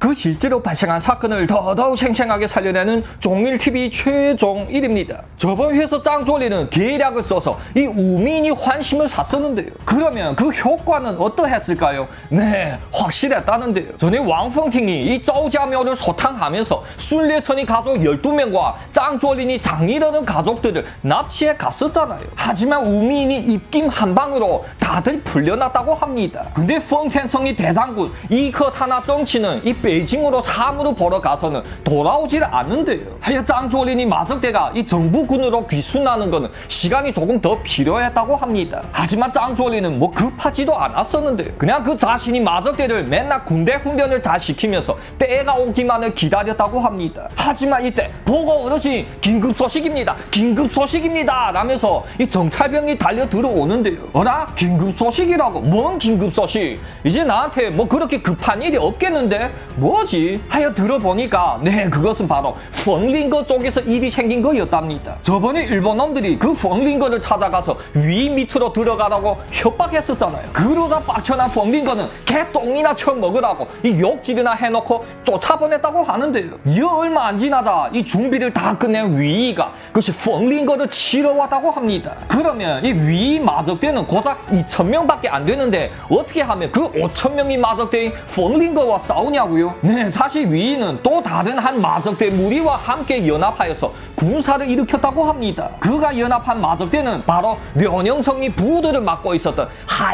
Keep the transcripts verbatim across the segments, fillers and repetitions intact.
그 실제로 발생한 사건을 더더욱 생생하게 살려내는 종일티비 최종일입니다. 저번 회에서 짱조리는 계략을 써서 이 우민이 환심을 샀었는데요. 그러면 그 효과는 어떠했을까요? 네, 확실했다는데요. 전에 왕펑팅이 이 쪼자묘를 소탕하면서 순례천이 가족 열두 명과 짱조린이 장이라는 가족들을 납치해 갔었잖아요. 하지만 우민이 입김 한 방으로 다들 풀려났다고 합니다. 근데 펑텐성이 대장군 이커타나 정치는 이 베이징으로 사무로 보러 가서는 돌아오질 않는데요. 하여 짱조린이 마적대가 이 정부군으로 귀순하는 거는 시간이 조금 더 필요했다고 합니다. 하지만 짱조린은 뭐 급하지도 않았었는데 그냥 그 자신이 마적대를 맨날 군대 훈련을 잘 시키면서 때가 오기만을 기다렸다고 합니다. 하지만 이때 보고 어르신 긴급 소식입니다. 긴급 소식입니다. 라면서 이 정찰병이 달려 들어오는데요. 어라? 긴급 소식이라고? 뭔 긴급 소식? 이제 나한테 뭐 그렇게 급한 일이 없겠는데? 뭐지? 하여 들어보니까 네, 그것은 바로 펑링거 쪽에서 일이 생긴 거였답니다. 저번에 일본 놈들이 그 펑링거를 찾아가서 위 밑으로 들어가라고 협박했었잖아요. 그러다 빡쳐난 펑링거는 개똥이나 처먹으라고 이 욕질이나 해놓고 쫓아보냈다고 하는데요. 이 얼마 안 지나자 이 준비를 다 끝낸 위가 그것이 펑링거를 치러 왔다고 합니다. 그러면 이 위 마적대는 고작 이천 명밖에 안 되는데 어떻게 하면 그 오천 명이 마적대인 펑링거와 싸우냐고요? 네, 사실 위는 또 다른 한 마적대 무리와 함께 연합하여서 군사를 일으켰다고 합니다. 그가 연합한 마적대는 바로 련영성이 부두를 맡고 있었던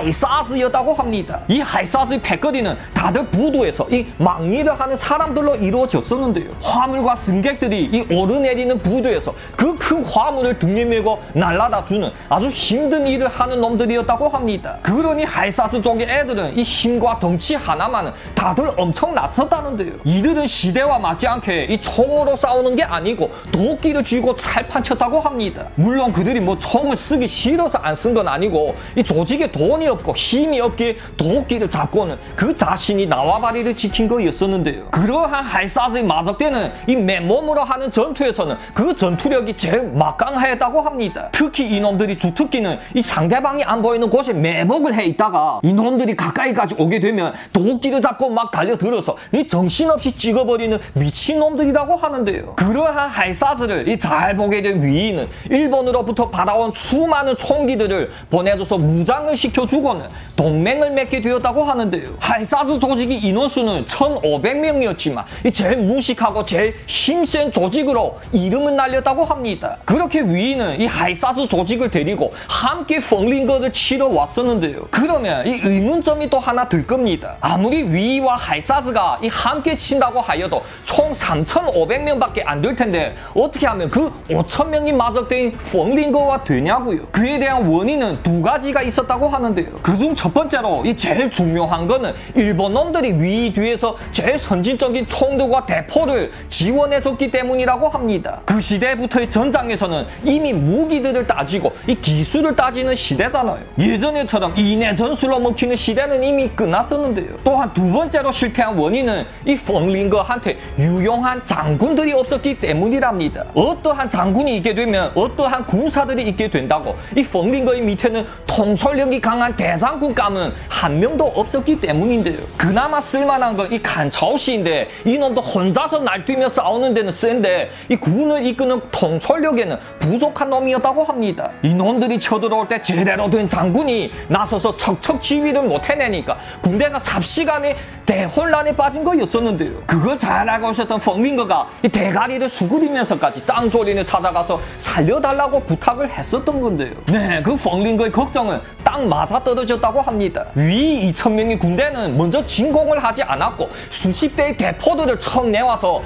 하이사즈였다고 합니다. 이 하이사즈의 패거리는 다들 부두에서 이 막리를 하는 사람들로 이루어졌었는데요. 화물과 승객들이 이 오르내리는 부두에서 그 큰 화물을 등에 메고 날라다 주는 아주 힘든 일을 하는 놈들이었다고 합니다. 그러니 하이사즈 쪽의 애들은 이 힘과 덩치 하나만은 다들 엄청 낮섰다는데요. 이들은 시대와 맞지 않게 이 총으로 싸우는 게 아니고 도끼를 쥐고 살판 쳤다고 합니다. 물론 그들이 뭐 총을 쓰기 싫어서 안 쓴 건 아니고 이 조직에 돈이 없고 힘이 없기에 도끼를 잡고는 그 자신이 나와바리를 지킨 거였었는데요. 그러한 하이사즈의 마적대는 이 맨몸으로 하는 전투에서는 그 전투력이 제일 막강하였다고 합니다. 특히 이놈들이 주특기는 이 상대방이 안 보이는 곳에 매복을 해 있다가 이놈들이 가까이까지 오게 되면 도끼를 잡고 막 달려들어서 이 정신없이 찍어버리는 미친놈들이라고 하는데요. 그러한 하이사즈를 이 잘 보게 된 위인은 일본으로부터 받아온 수많은 총기들을 보내줘서 무장을 시켜주고는 동맹을 맺게 되었다고 하는데요. 하이사즈 조직의 인원수는 천오백 명이었지만 이 제일 무식하고 제일 힘센 조직으로 이름은 날렸다고 합니다. 그렇게 위인은 이 하이사즈 조직을 데리고 함께 펑링거를 치러 왔었는데요. 그러면 이 의문점이 또 하나 들 겁니다. 아무리 위와 하이사즈가 이 함께 친다고 하여도 총 삼천오백 명밖에 안 될 텐데 어떻게 하면 그 오천 명이 마적대인 펑링거와 되냐고요. 그에 대한 원인은 두 가지가 있었다고 하는데요. 그중 첫 번째로 이 제일 중요한 거는 일본 놈들이 위 뒤에서 제일 선진적인 총들과 대포를 지원해줬기 때문이라고 합니다. 그 시대부터의 전장에서는 이미 무기들을 따지고 이 기술을 따지는 시대잖아요. 예전에처럼 이내 전술로 먹히는 시대는 이미 끝났었는데요. 또한 두 번째로 실패한 원인은 이 펑링거한테 유용한 장군들이 없었기 때문이랍니다. 어떠한 장군이 있게 되면 어떠한 군사들이 있게 된다고 이 펑링거의 밑에는 통솔력이 강한 대장군감은 한 명도 없었기 때문인데요. 그나마 쓸만한 건 이 칸차오시인데 이놈도 혼자서 날뛰며 싸우는 데는 센데 이 군을 이끄는 통솔력에는 부족한 놈이었다고 합니다. 이놈들이 쳐들어올 때 제대로 된 장군이 나서서 척척 지휘를 못 해내니까 군대가 삽시간에 대혼란에 빠진 거였었는데요. 그걸 잘 알고 있었던 펑링거가 이 대가리를 수그리면서까지 짱조린을 찾아가서 살려달라고 부탁을 했었던 건데요. 네, 그 펑링거의 걱정은 딱 맞아떨어졌다고 합니다. 위 이천 명의 군대는 먼저 진공을 하지 않았고 수십 대의 대포들을 척 내와서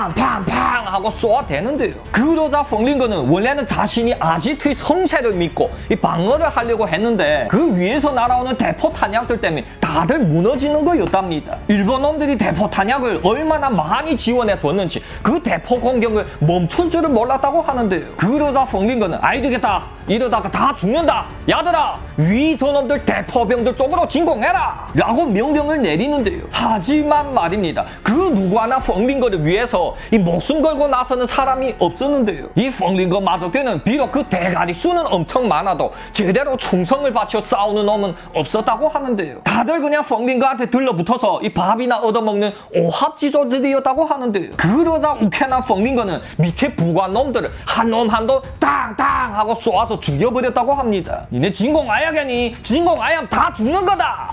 팡팡팡 하고 쏘아대는데요. 그러자 펑링거는 원래는 자신이 아지트의 성세를 믿고 이 방어를 하려고 했는데 그 위에서 날아오는 대포 탄약들 때문에 다들 무너지는 거였답니다. 일본 놈들이 대포 탄약을 얼마나 많이 지원해 줬는지 그 대포 공격을 멈출 줄을 몰랐다고 하는데요. 그러자 펑링거는 아이 되겠다. 이러다가 다 죽는다. 야들아, 위 저놈들 대포병들 쪽으로 진공해라! 라고 명령을 내리는데요. 하지만 말입니다. 그 누구 하나 펑링거를 위해서 앞에서 이 목숨 걸고 나서는 사람이 없었는데요. 이 펑링거 마적대는 비록 그 대가리 수는 엄청 많아도 제대로 충성을 바쳐 싸우는 놈은 없었다고 하는데요. 다들 그냥 펑링거한테 들러붙어서 이 밥이나 얻어먹는 오합지졸들이었다고 하는데요. 그러자 우케난 펑링거는 밑에 부관 놈들을 한 놈 한 놈 땅땅 하고 쏘아서 죽여버렸다고 합니다. 니네 진공아야겠니? 진공아야 다 죽는 거다!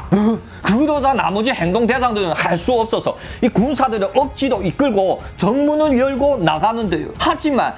그러자 나머지 행동 대상들은 할 수 없어서 이 군사들을 억지로 이끌고 정문을 열고 나가는데요. 하지만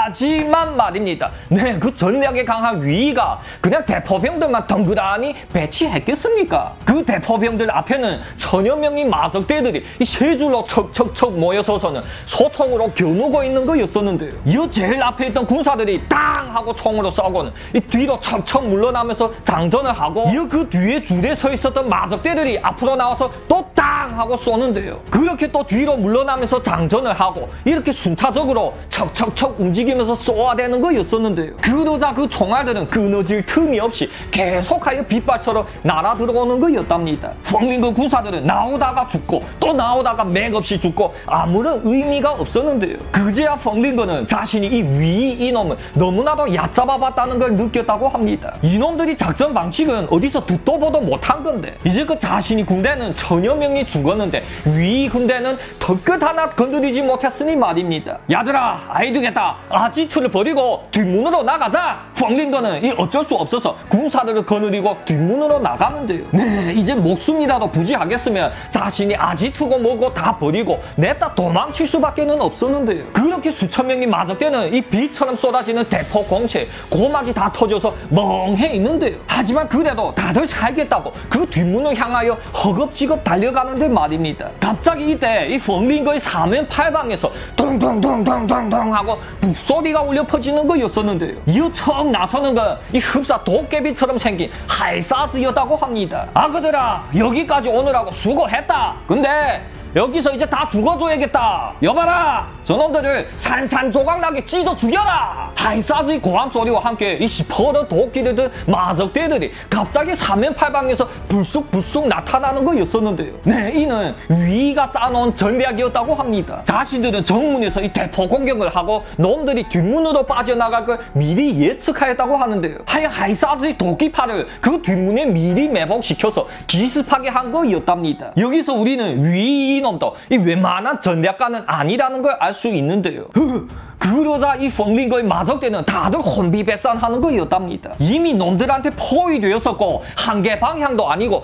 하지만 말입니다. 네, 그 전략에 강한 위가 그냥 대포병들만 덩그라니 배치했겠습니까? 그 대포병들 앞에는 천여 명의 마적대들이 이 세 줄로 척척척 모여서서는 소총으로 겨누고 있는 거였었는데요. 이 제일 앞에 있던 군사들이 땅 하고 총으로 쏘고는 이 뒤로 척척 물러나면서 장전을 하고 이 그 뒤에 줄에 서 있었던 마적대들이 앞으로 나와서 또 땅 하고 쏘는데요. 그렇게 또 뒤로 물러나면서 장전을 하고 이렇게 순차적으로 척척척 움직이면서 쏘아야 되는 거였었는데요. 그러자 그 총알들은 끊어질 틈이 없이 계속하여 빗발처럼 날아 들어오는 거였답니다. 펑링거 군사들은 나오다가 죽고 또 나오다가 맥없이 죽고 아무런 의미가 없었는데요. 그제야 펑링거는 자신이 이 위 이놈을 너무나도 얕잡아봤다는 걸 느꼈다고 합니다. 이놈들이 작전 방식은 어디서 듣도 보도 못한 건데 이제 그 자신이 군대는 천여 명이 죽었는데 위 군대는 털끝 하나 건드리지 못했으니 말입니다. 야들아, 아이 되겠다. 아지트를 버리고 뒷문으로 나가자. 펑링거는 이 어쩔 수 없어서 군사들을 거느리고 뒷문으로 나가는데요. 네, 이제 목숨이라도 부지하겠으면 자신이 아지트고 뭐고 다 버리고 냈다 도망칠 수밖에는 없었는데요. 그렇게 수천 명이 마적대는 이 비처럼 쏟아지는 대포 공채 고막이 다 터져서 멍해 있는데요. 하지만 그래도 다들 살겠다고 그 뒷문을 향하여 허겁지겁 달려가는데 말입니다. 갑자기 이때 이 펑링거의 사면팔방에서 둥둥둥둥둥둥 하고 북소리가 울려 퍼지는 거였었는데요. 이어 처음 나서는 건 이 흡사 도깨비처럼 생긴 하이사즈였다고 합니다. 아그들아, 여기까지 오느라고 수고했다. 근데 여기서 이제 다 죽어줘야겠다. 여봐라, 저놈들을 산산조각나게 찢어 죽여라. 하이사즈의 고함 소리와 함께 이 시퍼런 도끼를 든 마적대들이 갑자기 사면팔방에서 불쑥불쑥 나타나는 거였었는데요. 네, 이는 위가 짜놓은 전략이었다고 합니다. 자신들은 정문에서 이 대포 공격을 하고 놈들이 뒷문으로 빠져나갈 걸 미리 예측하였다고 하는데요. 하여 하이사즈의 도끼팔을 그 뒷문에 미리 매복시켜서 기습하게 한 거였답니다. 여기서 우리는 위 이놈도 이 웬만한 전략가는 아니라는 걸 알 수 있는데요. 그러자 이 펑링거의 마적대는 다들 혼비백산하는 거였답니다. 이미 놈들한테 포위되었었고 한 개 방향도 아니고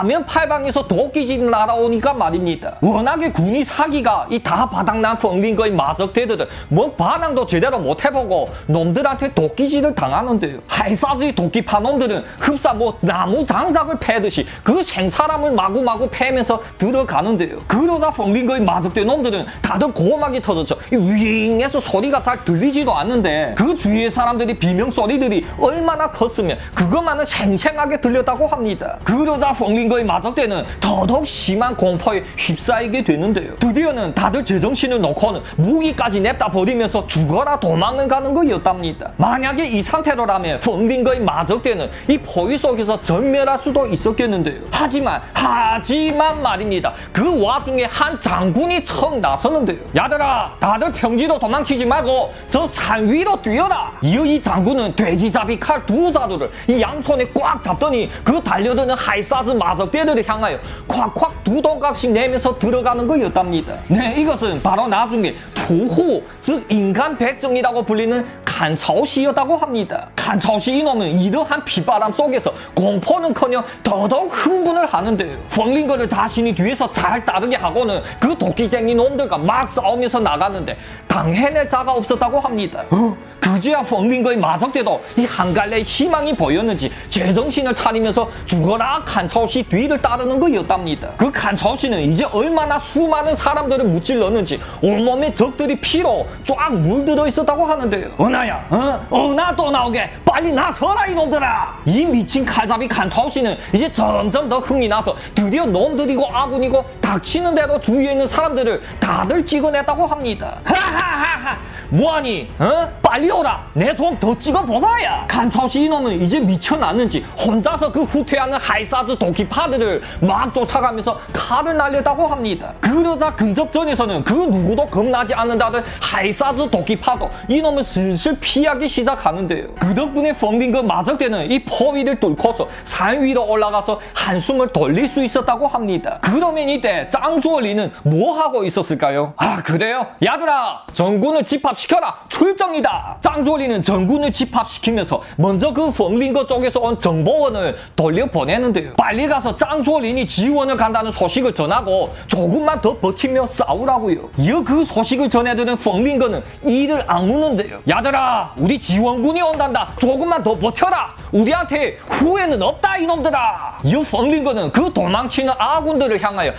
사면팔방에서 도끼질 날아오니까 말입니다. 워낙에 군이 사기가 이 다 바닥난 펑링거의 마적대들은 뭐 반항도 제대로 못 해보고 놈들한테 도끼질을 당하는데요. 하이사즈의 도끼파 놈들은 흡사 뭐 나무 장작을 패듯이 그 생사람을 마구마구 패면서 들어가는데요. 그러다 펑링거의 마적대 놈들은 다들 고막이 터졌죠. 윙해서 소리가 잘 들리지도 않는데 그 주위의 사람들이 비명소리들이 얼마나 컸으면 그것만은 생생하게 들렸다고 합니다. 그러자 펑링거의 마적대는 더더욱 심한 공포에 휩싸이게 되는데요. 드디어는 다들 제정신을 놓고는 무기까지 냅다 버리면서 죽어라 도망을 가는 거였답니다. 만약에 이 상태로라면 펑링거의 마적대는 이 포위 속에서 전멸할 수도 있었겠는데요. 하지만 하지만 말입니다. 그 와중에 한 장군이 척 나서는데요. 야들아, 다들 평지로 도망치지 말고 저 산 위로 뛰어라. 이어 이 장군은 돼지잡이 칼 두 자루를 이 양손에 꽉 잡더니 그 달려드는 하이사즈 마적대들을 향하여 콱콱 두 동각씩 내면서 들어가는 거였답니다. 네, 이것은 바로 나중에 투호, 즉 인간 백정이라고 불리는 칸차오시였다고 합니다. 칸차오시 이놈은 이러한 비바람 속에서 공포는커녕 더더욱 흥분을 하는데요. 펑링거를 자신이 뒤에서 잘 따르게 하고는 그 도끼쟁이 놈들과 막 싸우면서 나가는데 당해낼 자가 없었다고 합니다. 어? 그제야 펑링거의 마적대도 이 한 갈래의 희망이 보였는지 제정신을 차리면서 죽어라 칸차오시 뒤를 따르는 거였답니다. 그 칸차오시는 이제 얼마나 수많은 사람들을 무찔렀는지 온몸에 적들이 피로 쫙 물들어 있었다고 하는데요. 은하야, 어? 은하 또 나오게 빨리 나서라 이놈들아. 이 미친 칼잡이 칸차오시는 이제 점점 더 흥이 나서 드디어 놈들이고 아군이고 닥치는 대로 주위에 있는 사람들을 다들 찍어냈다고 합니다. 하하하하, 뭐하니? 어? 빨리 오라. 내 좀 더 찍어보자야. 칸차오시 이놈은 이제 미쳐났는지 혼자서 그 후퇴하는 하이사즈 도끼파들을 막 쫓아가면서 칼을 날렸다고 합니다. 그러자 근접전에서는 그 누구도 겁나지 않는다던 하이사즈 도끼파도 이놈을 슬슬 피하기 시작하는데요. 그 덕분에 펑링거 마적대는 이 포위를 뚫고서 산 위로 올라가서 한숨을 돌릴 수 있었다고 합니다. 그러면 이때 짱조리는 뭐 하고 있었을까요? 아 그래요? 야들아 전군을 집합시켜라. 출정이다. 짱조리는 전군을 집합시키면서 먼저 그 펑링거 쪽에서 온 정보원을 돌려보내는데요. 빨리 가서 짱조린이 지원을 간다는 소식을 전하고 조금만 더 버티며 싸우라고요. 이어 그 소식을 전해드는 펑링거는 이를 악무는데요. 야들아 우리 지원군이 온단다. 조금만 더 버텨라. 우리한테 후회는 없다 이놈들아. 이어 펑링거는 그 도망치는 아군들을 향하여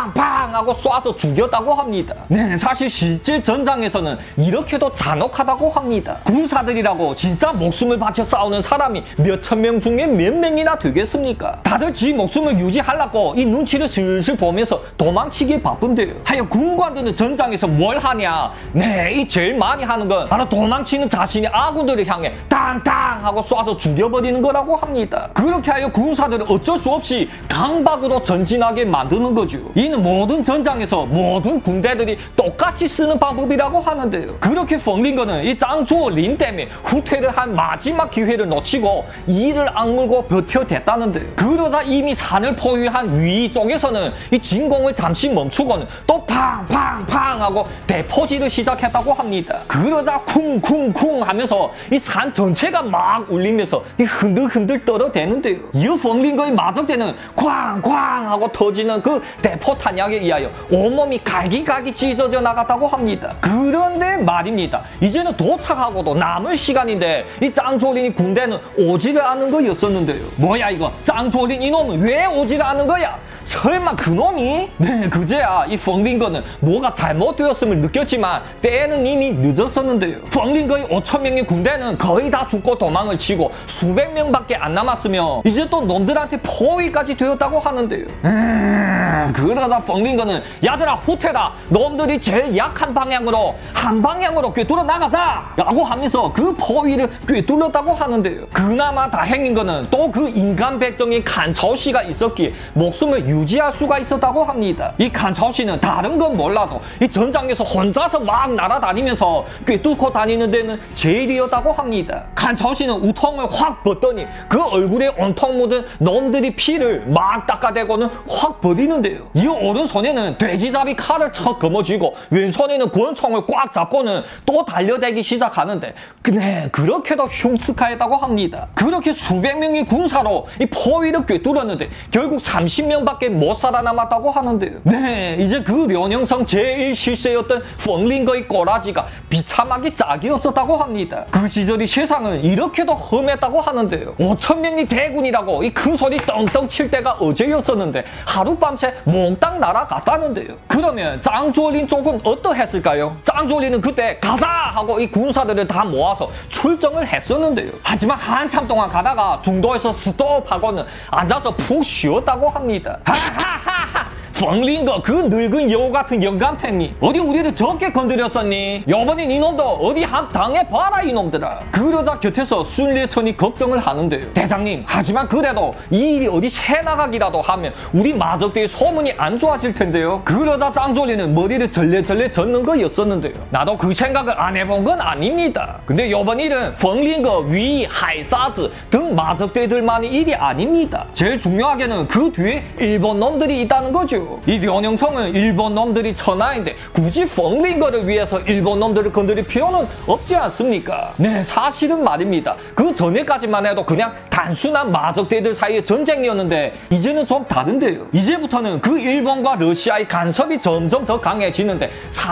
팡팡 하고 쏴서 죽였다고 합니다. 네 사실 실제 전장에서는 이렇게도 잔혹하다고 합니다. 군사들이라고 진짜 목숨을 바쳐 싸우는 사람이 몇천 명 중에 몇 명이나 되겠습니까? 다들 지 목숨을 유지하려고 이 눈치를 슬슬 보면서 도망치기에 바쁜데요. 하여 군관들은 전장에서 뭘 하냐? 네, 이 제일 많이 하는 건 바로 도망치는 자신의 아군들을 향해 탕탕 하고 쏴서 죽여버리는 거라고 합니다. 그렇게 하여 군사들은 어쩔 수 없이 강박으로 전진하게 만드는 거죠. 이는 모든 전장에서 모든 군대들이 똑같이 쓰는 방법이라고 하는데요. 그렇게 펑링거는 이 짱조린 때문에 후퇴를 한 마지막 기회를 놓치고 이를 악물고 버텨댔다는데요. 그러자 이미 산을 포위한 위 쪽에서는 이 진공을 잠시 멈추고는 또 팡팡팡 하고 대포질을 시작했다고 합니다. 그러자 쿵쿵쿵 하면서 이 산 전체가 막 울리면서 이 흔들흔들 떨어대는데요. 이어 펑링거의 마적대는 쾅쾅 하고 터지는 그 대포 탄약에 의하여 온몸이 갈기갈기 찢어져 나갔다고 합니다. 그런데 말입니다. 이제는 도착하고도 남을 시간인데 이 짱조린이 군대는 오지를 않는 거였었는데요. 뭐야 이거 짱조린 이놈은 왜 오지를 않는 거야? 설마 그놈이? 네 그제야 이 펑링거는 뭐가 잘못되었음을 느꼈지만 때는 이미 늦었었는데요. 펑링거의 오천 명의 군대는 거의 다 죽고 도망을 치고 수백 명밖에 안 남았으며 이제 또 놈들한테 포위까지 되었다고 하는데요. 음... 그러자 펑링거는 야들아 후퇴다. 놈들이 제일 약한 방향으로 한 방향으로 꿰뚫어 나가자 라고 하면서 그 포위를 꿰뚫었다고 하는데요. 그나마 다행인 거는 또 그 인간 백정인 칸차오시가 있었기에 목숨을 유지할 수가 있었다고 합니다. 이 칸차오시는 다른 건 몰라도 이 전장에서 혼자서 막 날아다니면서 꿰뚫고 다니는 데는 제일이었다고 합니다. 칸차오시는 우통을 확 벗더니 그 얼굴에 온통 묻은 놈들이 피를 막 닦아대고는 확 버리는데요. 이 오른손에는 돼지잡이 칼을 척 거머쥐고 왼손에는 권총을 꽉 잡고는 또 달려대기 시작하는데 네, 그렇게도 흉측하였다고 합니다. 그렇게 수백 명의 군사로 이 포위를 꿰뚫었는데 결국 삼십 명밖에 못 살아남았다고 하는데요. 네, 이제 그 련영성 제일 실세였던 펑링거의 꼬라지가 비참하게 짝이 없었다고 합니다. 그 시절이 세상은 이렇게도 험했다고 하는데요. 오천 명의 대군이라고 이 큰 소리 떵떵 칠 때가 어제였었는데 하룻밤새 몽땅 날아갔다는데요. 그러면 짱조린 쪽은 어떠했을까요? 짱조린은 그때 가자 하고 이 군사들을 다 모아서 출정을 했었는데요. 하지만 한참 동안 가다가 중도에서 스톱하고는 앉아서 푹 쉬었다고 합니다. 하하하하! 펑링거 그 늙은 여우 같은 영감탱이 어디 우리를 적게 건드렸었니? 요번엔 이놈도 어디 한 당해봐라 이놈들아. 그러자 곁에서 순례천이 걱정을 하는데요. 대장님 하지만 그래도 이 일이 어디 새나가기라도 하면 우리 마적대의 소문이 안 좋아질 텐데요. 그러자 짱조리는 머리를 절레절레 젓는 거였었는데요. 나도 그 생각을 안 해본 건 아닙니다. 근데 요번 일은 펑링거 위, 하이사즈 등 마적대들만의 일이 아닙니다. 제일 중요하게는 그 뒤에 일본 놈들이 있다는 거죠. 이 련영성은 일본 놈들이 천하인데 굳이 펑링거를 위해서 일본 놈들을 건드릴 필요는 없지 않습니까? 네, 사실은 말입니다. 그 전에까지만 해도 그냥 단순한 마적대들 사이의 전쟁이었는데 이제는 좀 다른데요. 이제부터는 그 일본과 러시아의 간섭이 점점 더 강해지는데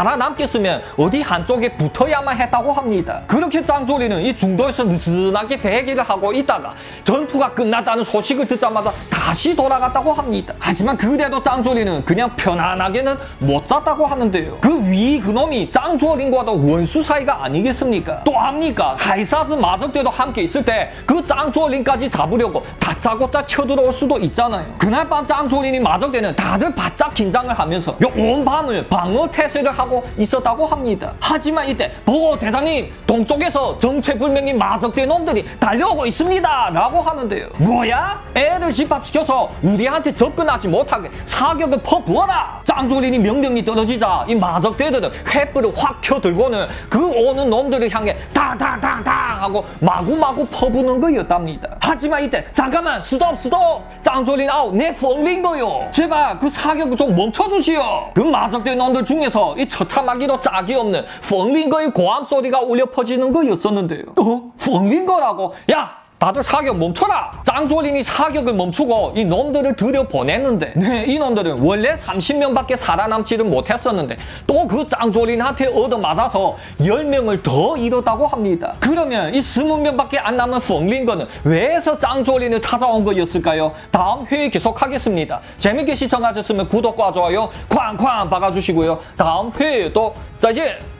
살아남겠으면 어디 한쪽에 붙어야만 했다고 합니다. 그렇게 짱조리는 이 중도에서 느슨하게 대기를 하고 있다가 전투가 끝났다는 소식을 듣자마자 다시 돌아갔다고 합니다. 하지만 그래도 짱조리는 그냥 편안하게는 못 잤다고 하는데요. 그 위 그놈이 짱조린과도 원수 사이가 아니겠습니까? 또 압니까? 하이사즈 마적대도 함께 있을 때 그 짱조린까지 어디까지 잡으려고 다짜고짜 쳐들어올 수도 있잖아요. 그날 밤 짱조린이 마적 때는 다들 바짝 긴장을 하면서 온 밤을 방어 태세를 하고 있었다고 합니다. 하지만 이때 보고 대장님, 동쪽에서 정체불명인 마적대 놈들이 달려오고 있습니다 라고 하는데요. 뭐야? 애들 집합시켜서 우리한테 접근하지 못하게 사격을 퍼부어라. 짱조린이 명령이 떨어지자 이 마적대들은 횃불을 확 켜들고는 그 오는 놈들을 향해 탕탕탕탕 하고 마구마구 퍼부는 거였답니다. 하지만 이때 잠깐만 스톱 스톱, 짱조린 아우 내 펑린 거요. 제발 그 사격을 좀 멈춰주시오. 그 마적대 놈들 중에서 이 처참하기도 짝이 없는 펑린 거의 고함 소리가 울려 퍼지는 거였었는데요. 어? 펑린 거라고? 야! 다들 사격 멈춰라! 짱조린이 사격을 멈추고 이 놈들을 들여보냈는데, 네, 이 놈들은 원래 삼십 명밖에 살아남지를 못했었는데 또 그 짱조린한테 얻어맞아서 열 명을 더 잃었다고 합니다. 그러면 이 이십 명밖에 안 남은 펑린거는 왜서 짱조린을 찾아온 거였을까요? 다음 회에 계속하겠습니다. 재밌게 시청하셨으면 구독과 좋아요 쾅쾅 박아주시고요. 다음 회에 또 짜잔!